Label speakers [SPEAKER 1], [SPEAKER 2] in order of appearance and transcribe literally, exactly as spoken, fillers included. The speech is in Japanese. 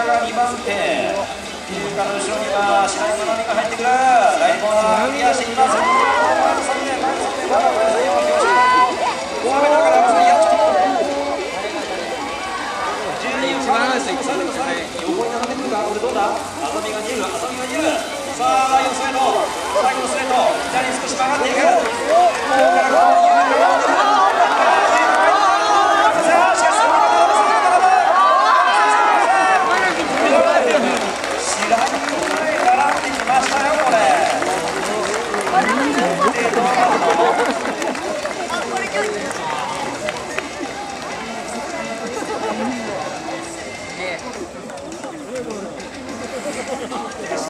[SPEAKER 1] 田がにばんて、桐生から後ろには白井愛美が入ってくる。大コーナークリアしています。前のさん名、前のさん名、まだ前のさん名を表示。さん名だからまさにやっちゃう。じゅうにをさん名、さん名、さん名、横に並んでくるか、これどうだ。浅見がにる、浅見がにる。さあ、ライオンストレート、最後のストレート、左に少し曲がっていく。